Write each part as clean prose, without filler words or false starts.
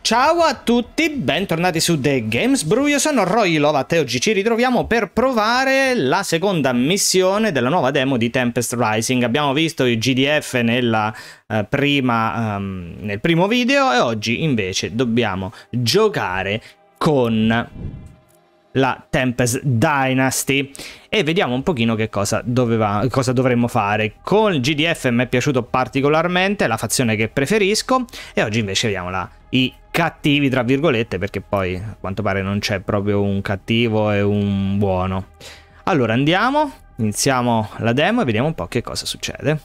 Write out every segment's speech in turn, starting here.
Ciao a tutti, bentornati su The Games Brew, io sono Roy Lovat e oggi ci ritroviamo per provare la seconda missione della nuova demo di Tempest Rising. Abbiamo visto il GDF nel primo video e oggi invece dobbiamo giocare con la Tempest Dynasty e vediamo un pochino che cosa dovremmo fare. Con il GDF mi è piaciuto particolarmente, la fazione che preferisco, e oggi invece vediamo i cattivi tra virgolette, perché poi a quanto pare non c'è proprio un cattivo e un buono. Allora andiamo, iniziamo la demo e vediamo un po' che cosa succede.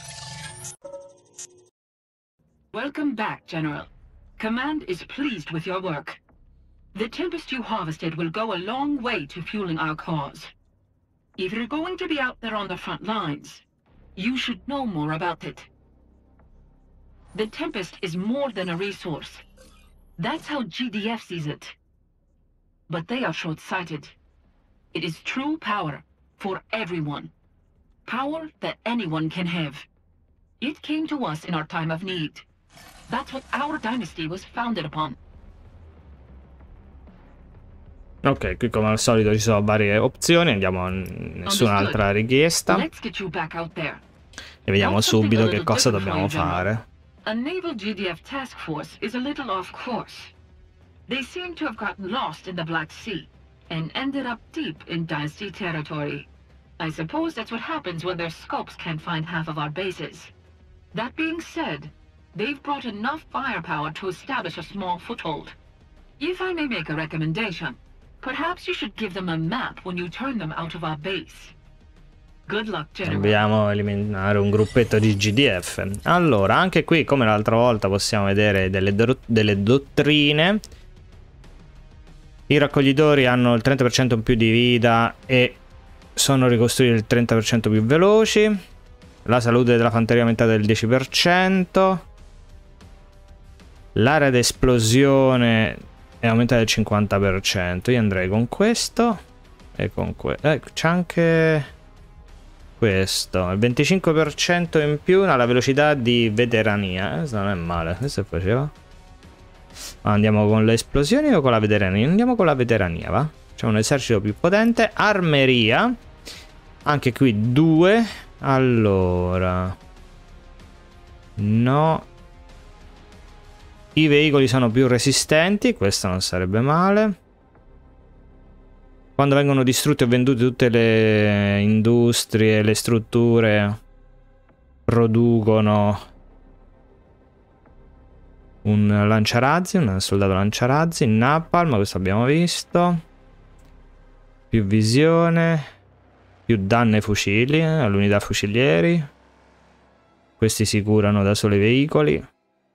Welcome back, General. Command is pleased with your work. The Tempest you harvested will go a long way to fueling our cause. If you're going to be out there on the front lines, you should know more about it. The Tempest is more than a resource. That's how GDF sees it. But they are short-sighted. It is true power for everyone. Power that anyone can have. It came to us in our time of need. That's what our dynasty was founded upon. Ok, qui come al solito ci sono varie opzioni, andiamo a nessun'altra richiesta e vediamo subito che cosa dobbiamo fare. A naval GDF task force is a little off course. They seem to have gotten lost in the Black Sea and ended up deep in Dynasty territory. I suppose that's what happens when their scopes can't find half of our bases. That being said, they've brought enough firepower to establish a small foothold. If I may make a recommendation, perhaps you should give them a map when you turn them out of our base. Good luck, General. Dobbiamo eliminare un gruppetto di GDF. Allora, anche qui, come l'altra volta, possiamo vedere delle dottrine. I raccoglitori hanno il 30% in più di vita e sono ricostruiti il 30% più veloci. La salute della fanteria è aumentata del 10%. L'area d'esplosione è aumentata del 50%. Io andrei con questo e con questo. C'è anche questo. Il 25% in più alla velocità di veterania. Questo non è male. Questo faceva. Andiamo con le esplosioni o con la veterania? Andiamo con la veterania, va? C'è un esercito più potente. Armeria. Anche qui 2. Allora. No. I veicoli sono più resistenti, questo non sarebbe male. Quando vengono distrutte o vendute tutte le industrie, le strutture producono un lanciarazzi, un soldato lanciarazzi, napalm, questo abbiamo visto. Più visione, più danno ai fucili, all'unità fucilieri. Questi si curano da soli i veicoli.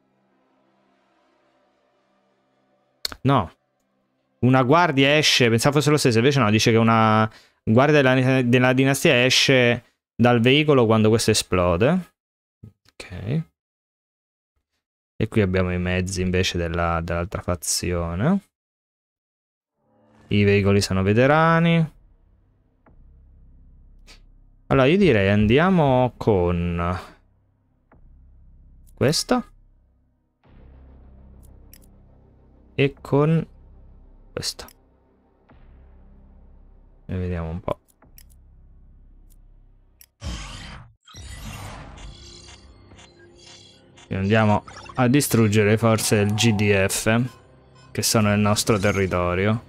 No, una guardia esce, pensavo fosse lo stesso, invece no, dice che una guardia della dinastia esce dal veicolo quando questo esplode. Ok. E qui abbiamo i mezzi invece dell'altra fazione. I veicoli sono veterani. Allora io direi andiamo con questo. E con questo. E vediamo un po'. E andiamo a distruggere le forze del GDF che sono nel nostro territorio.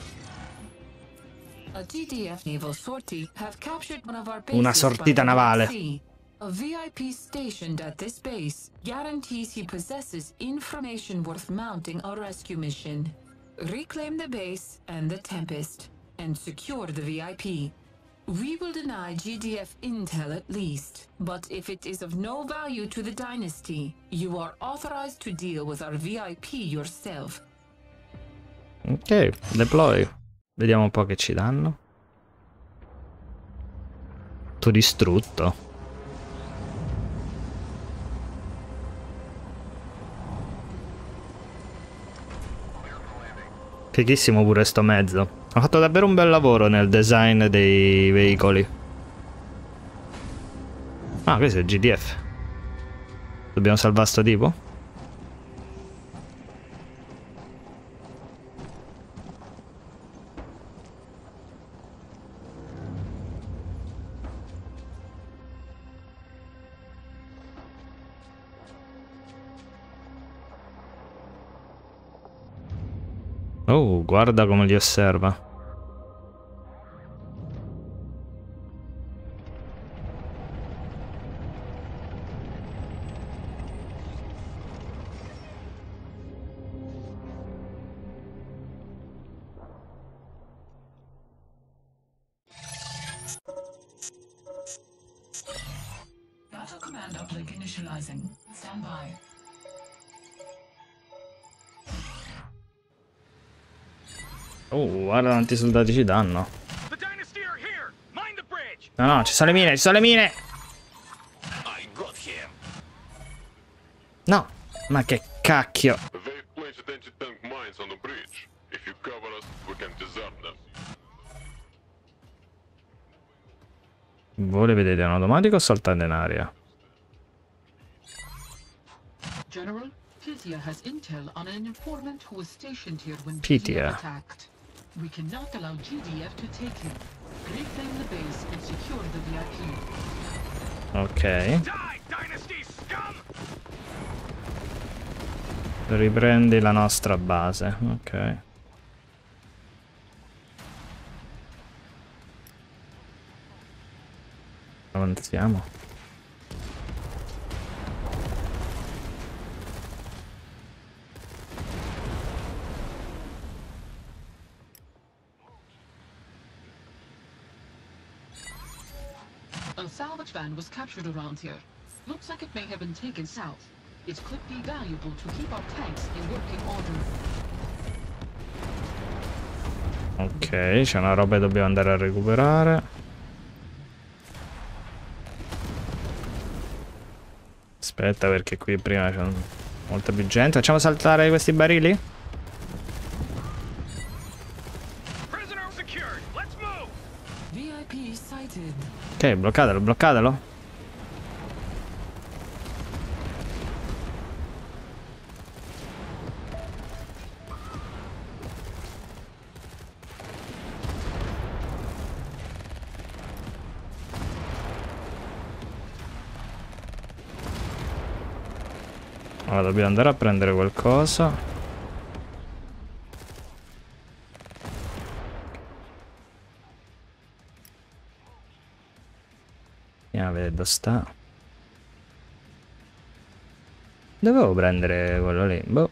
Una sortita navale. A VIP stationed at this base guarantees he possesses information worth mounting a rescue mission. Reclaim the base and the Tempest, and secure the VIP. We will deny GDF intel at least, but if it is of no value to the Dynasty, you are authorized to deal with our VIP yourself. Ok, deploy. Vediamo un po' che ci danno. Tutto distrutto. Fighissimo pure sto mezzo. Ha fatto davvero un bel lavoro nel design dei veicoli. Ah, questo è il GDF. Dobbiamo salvare sto tipo? Oh, guarda come li osserva. Battle command uplink initializing. Stand by. Oh, guarda quanti soldati ci danno. No, no, ci sono le mine, ci sono le mine. No, ma che cacchio. Voi le vedete in automatico o saltando in aria? General, Pythia has intel on an informant who was stationed here when Pythia. GDF attacked. We cannot allow GDF to take him. Reclaim the base and secure the VIP. Ok. Riprendi la nostra base. Ok. Avanziamo. A salvage van was captured around here. Looks like it may have been taken south. It could be valuable to keep our tanks in working order. Ok, c'è una roba che dobbiamo andare a recuperare. Aspetta, perché qui prima c'è molta più gente. Facciamo saltare questi barili? VIP sighted. Ok, bloccatelo, bloccatelo. Allora, dobbiamo andare a prendere qualcosa. Andiamo a vedere dove sta. Dovevo prendere quello lì. Boh.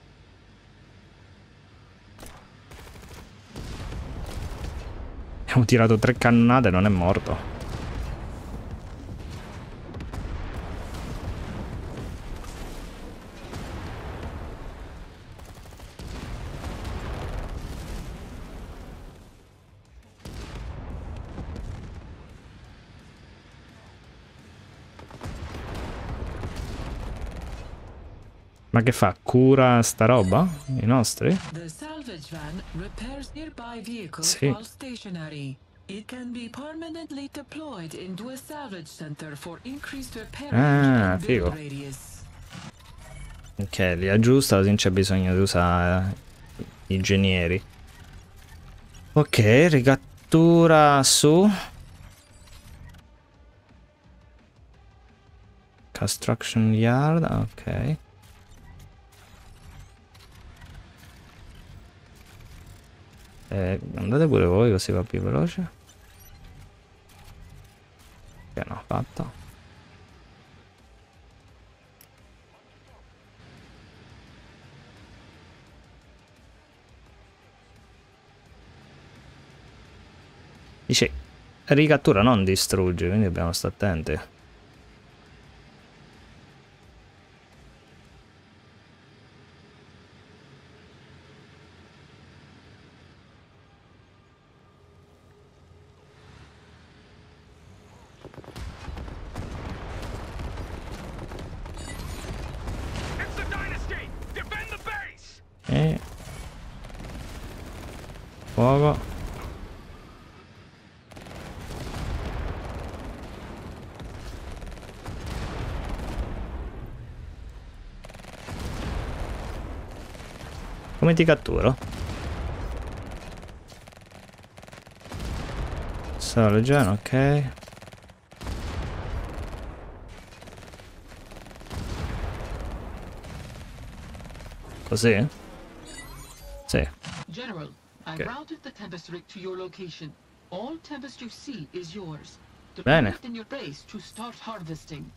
Abbiamo tirato 3 cannonate e non è morto. Ma che fa? Cura sta roba? I nostri? The salvage van repairs nearby vehicles Sì. while stationary. It can be permanently deployed into a salvage center for increased repair Ah, and build figo. radius. Ok, li aggiusta così non c'è bisogno di usare ingegneri. Ok, ricattura su. Construction yard, ok. Andate pure voi così va più veloce. Che hanno fatto? Dice ricattura, non distrugge, quindi dobbiamo stare attenti. Fuoco. Come ti catturo? Solo già, ok. Così? Sì. General, I Okay. routed the Tempest rig to your location. All Tempest you see is yours. Bene. Deploy it in your base to start harvesting.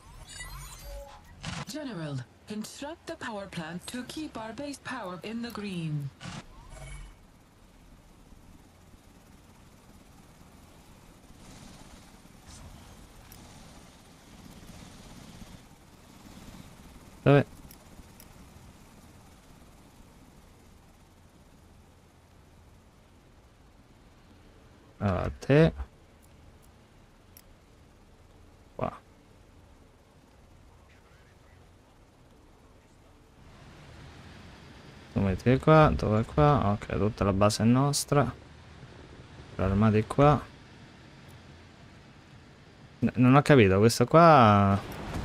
General, construct the power plant to keep our base power in the green. Dove? Allora, te. Qua. Tu metti qua, dove qua? Ok, tutta la base è nostra. Armati qua. Non ho capito, questo qua...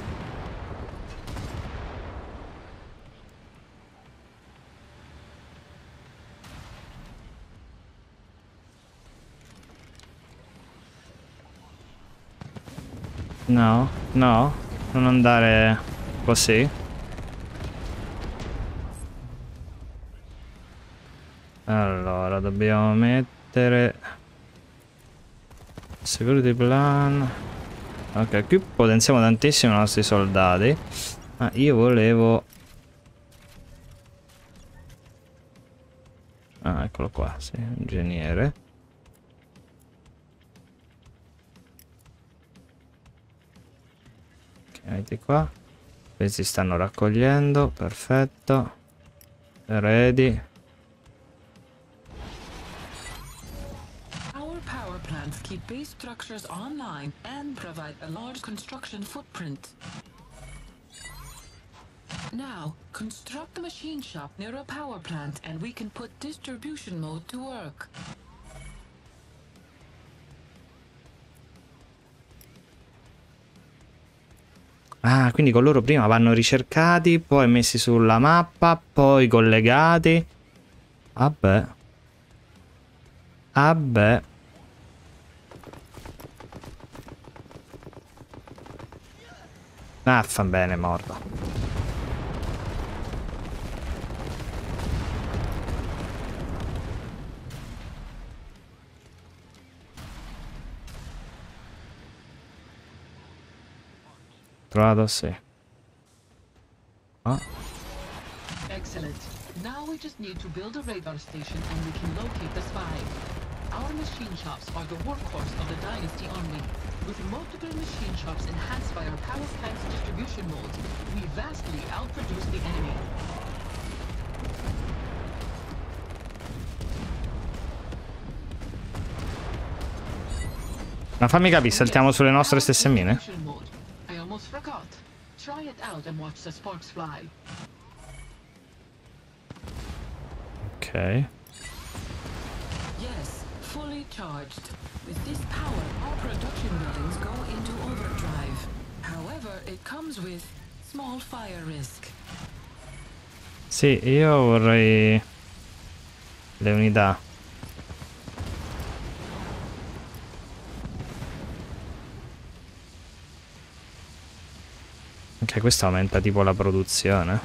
No, no, non andare così. Allora, dobbiamo mettere security plan. Ok, qui potenziamo tantissimo i nostri soldati. Ma io volevo... Ah, eccolo qua, sì, ingegnere. Metti qua. Questi stanno raccogliendo, perfetto. Ready. Our power plants keep base structures online and provide a large construction footprint. Now, construct the machine shop near a power plant and we can put distribution mode to work. Ah, quindi con loro prima vanno ricercati, poi messi sulla mappa, poi collegati. Vabbè. Vabbè. Ah, fa bene, morto. Trovato, sì. Ah. Excellent. Now we just need to build a radar station and we can locate the spy. Our machine shops are the workhorse of the Dynasty Army. With multiple machine shops enhanced by our power plant's distribution modes, we vastly outproduce the enemy. Ma fammi capire, saltiamo sulle nostre stesse mine? I almost forgot. Try it out and watch the sparks fly. Ok. Yes, fully charged. With this power, our production buildings go into overdrive. However, it comes with small fire risk. Sì, io vorrei le unità. Ok, questo aumenta tipo la produzione.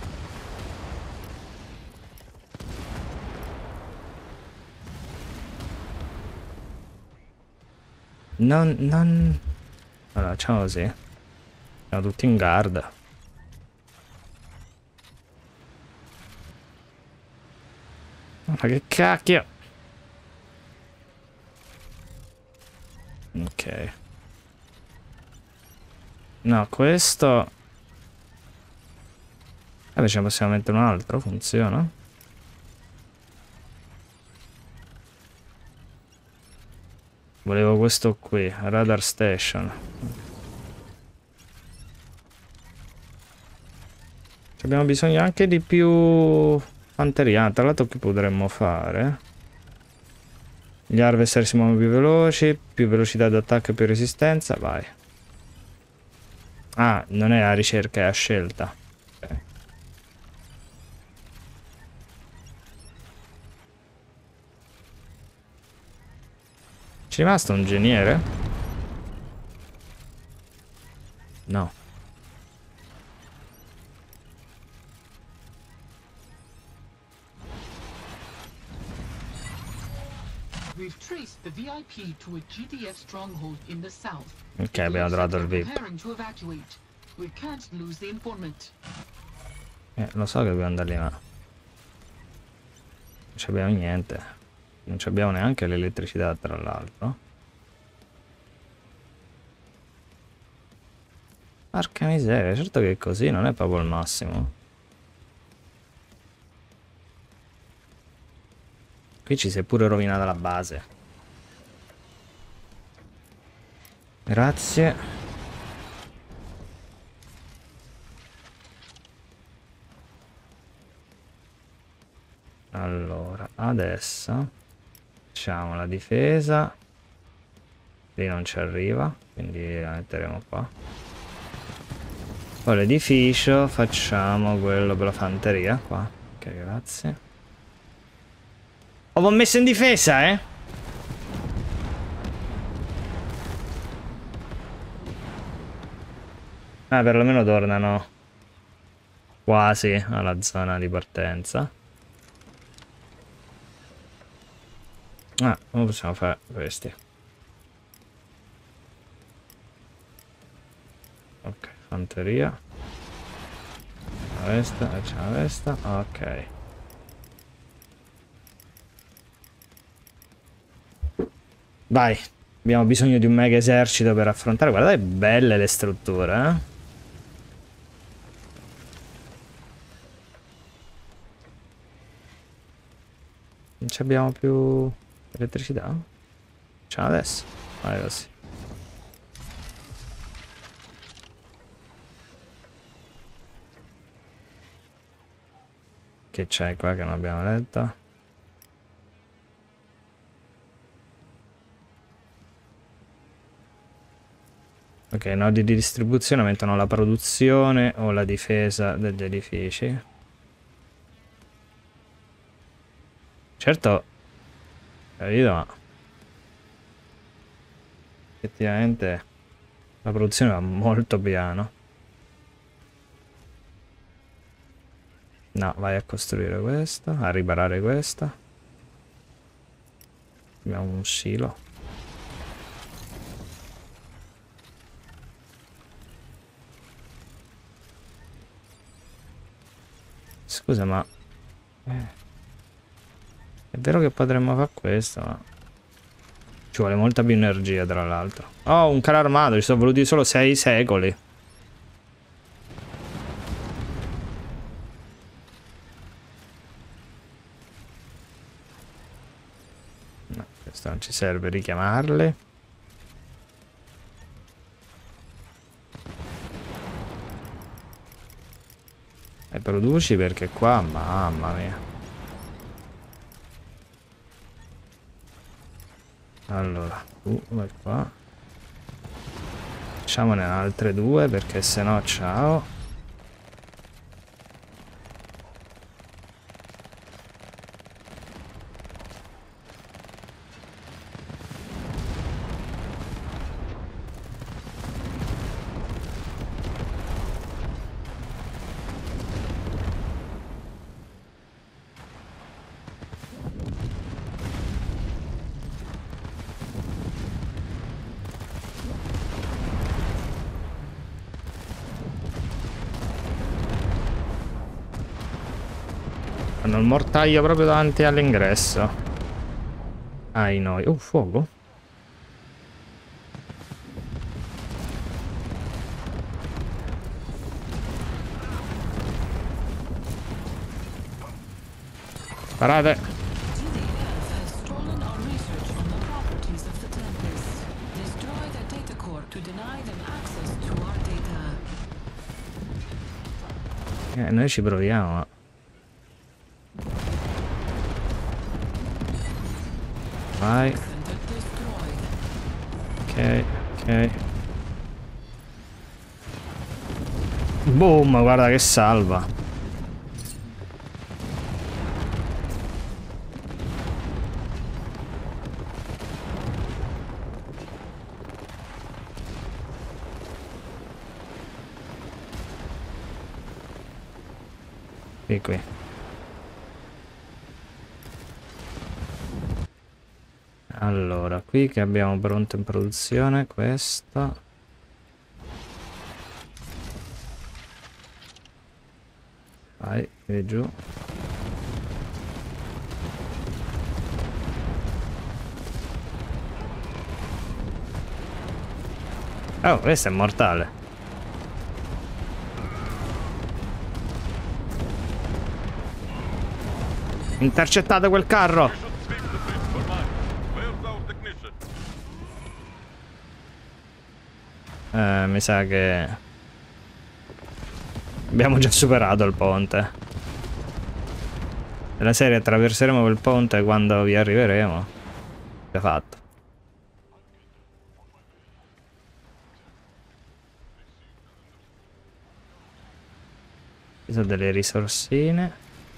Non... Allora, facciamo così. Siamo tutti in guard. Ma che cacchio! Ok. No, questo... ce ne possiamo mettere un altro, funziona? Volevo questo qui, radar station. Abbiamo bisogno anche di più fanteria. Tra l'altro che potremmo fare? Gli harvester si muovono più veloci, più velocità d'attacco e più resistenza, vai. Ah, non è a ricerca, è a scelta. Ok. C'è rimasto un ingegnere? No. We've traced the VIP to a GDF stronghold in the south. Ok, abbiamo trovato il VIP. Preparing to evacuate. We can't lose the informant. Lo so che dobbiamo andare lì, ma non abbiamo niente. Non abbiamo neanche l'elettricità, tra l'altro. Porca miseria, certo che così non è proprio il massimo. Qui ci si è pure rovinata la base. Grazie. Allora, adesso facciamo la difesa. Lì non ci arriva, quindi la metteremo qua. Poi l'edificio facciamo quello per la fanteria qua. Ok, grazie. Ho messo in difesa, eh? Perlomeno tornano quasi alla zona di partenza. Come possiamo fare questi? Ok, fanteria. Questa, facciamo questa. Ok. Vai, abbiamo bisogno di un mega esercito per affrontare. Guardate, belle le strutture, eh? Non ci abbiamo più elettricità? Facciamo adesso. Vai così. Che c'è qua che non abbiamo letto? Ok, nodi di distribuzione aumentano la produzione o la difesa degli edifici. Certo, capito, ma effettivamente la produzione va molto piano. No, vai a costruire questa, a riparare questa. Abbiamo un silo. Scusa, ma è vero che potremmo fare questo, ma ci vuole molta più energia, tra l'altro. Oh, un carro armato, ci sono voluti solo 6 secoli. No, questo non ci serve richiamarli. E produci perché qua, mamma mia. Allora, vai qua. Facciamone altre 2 perché sennò ciao. Hanno il mortaio proprio davanti all'ingresso. Ai noi. Fuoco. Parate. Noi ci proviamo, ma... Vai. Ok, ok. Boom, guarda che salva. Qui. Allora, qui che abbiamo pronto in produzione, questo. Vai, vieni giù. Oh, questo è mortale. Intercettate quel carro. Mi sa che abbiamo già superato il ponte. Nella serie attraverseremo quel ponte quando vi arriveremo. L'ha fatto. Ci sono delle risorsine.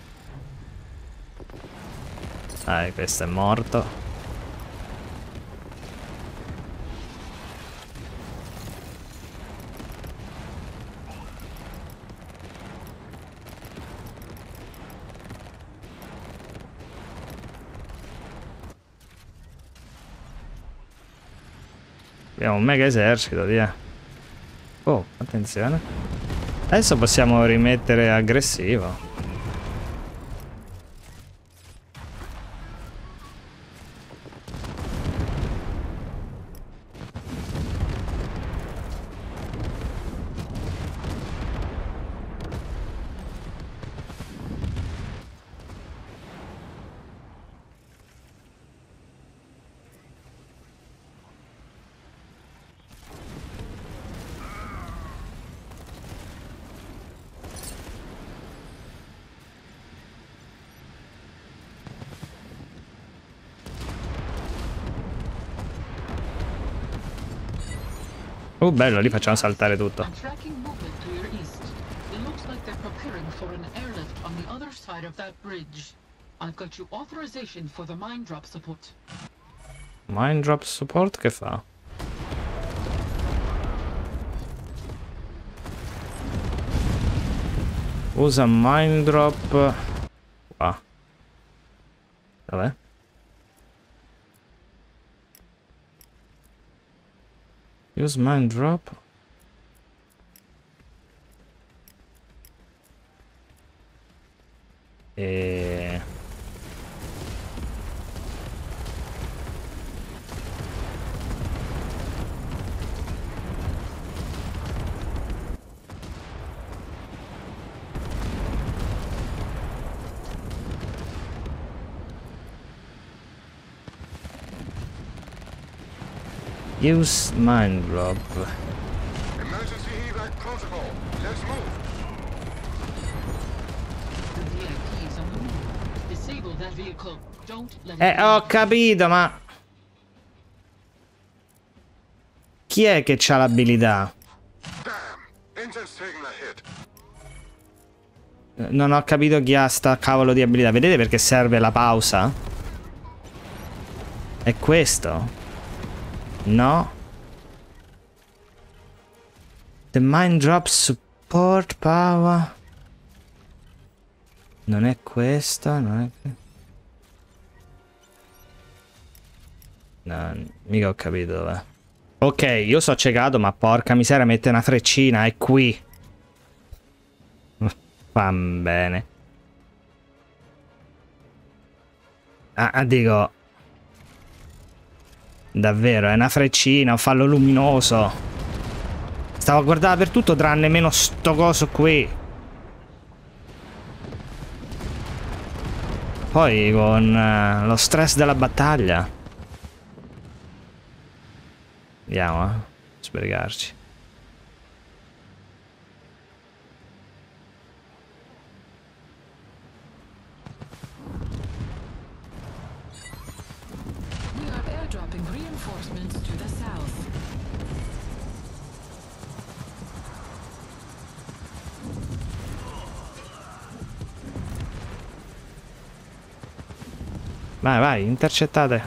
Dai, questo è morto. Abbiamo un mega esercito, via. Oh, attenzione. Adesso possiamo rimettere aggressivo. Bello, li facciamo saltare tutto. I'm tracking movement to your east. It looks like they're preparing for an airlift on the other side of that bridge. I've got you authorization for the mine drop support. Mine drop support che fa? Usa mine drop. Qua. Dov'è? Use mine drop. E... Use mine drop. Emergency evac protocol. Let's move. The VIP is on the move. Disable that vehicle. Don't let it Ho capito, ma... Chi è che c'ha l'abilità? Damn. Engine's taking a hit. Non ho capito chi ha sta cavolo di abilità. Vedete perché serve la pausa? È questo? No. The mine drop support power. Non è questo, non è... No, mica ho capito dov'è. Ok, io so ciecato, ma porca miseria, mette una freccina, è qui. Va bene. Dico... Davvero, è una freccina, un fallo luminoso. Stavo a guardare per tutto tranne meno sto coso qui. Poi con lo stress della battaglia. Andiamo a sbrigarci. We are airdropping reinforcements to the south. Vai, vai, intercettate.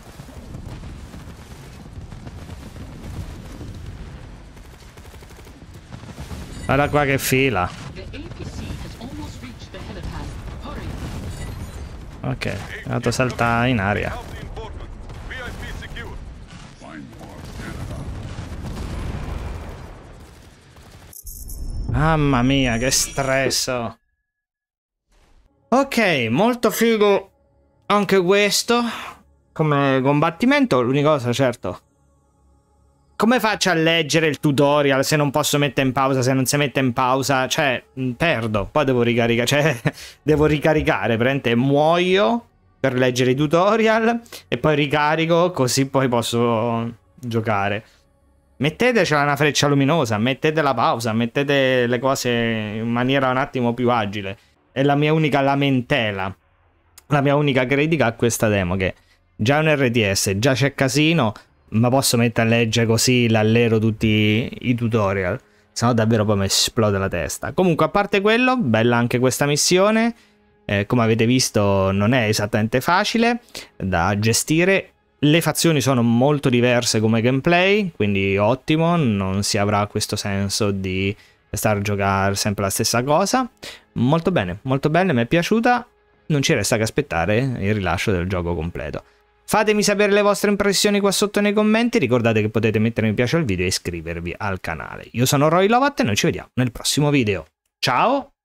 Guarda qua che fila. The APC has almost reached the helipad. Hurry. Ok, è andato a saltare in aria. VIP Mamma mia, che stress. Ok, molto figo anche questo come combattimento. L'unica cosa, certo, come faccio a leggere il tutorial se non posso mettere in pausa? Se non si mette in pausa, cioè, perdo. Poi devo ricaricare, cioè, devo ricaricare, praticamente muoio per leggere i tutorial e poi ricarico, così poi posso giocare. Mettetecela una freccia luminosa, mettete la pausa, mettete le cose in maniera un attimo più agile. È la mia unica lamentela, la mia unica critica a questa demo, che già è un RTS, già c'è casino, ma posso mettere a leggere così l'allero tutti i tutorial, sennò davvero poi mi esplode la testa. Comunque, a parte quello, bella anche questa missione, come avete visto non è esattamente facile da gestire. Le fazioni sono molto diverse come gameplay, quindi ottimo, non si avrà questo senso di stare a giocare sempre la stessa cosa. Molto bene, mi è piaciuta, non ci resta che aspettare il rilascio del gioco completo. Fatemi sapere le vostre impressioni qua sotto nei commenti, ricordate che potete mettere mi piace al video e iscrivervi al canale. Io sono Roy Lovat e noi ci vediamo nel prossimo video. Ciao!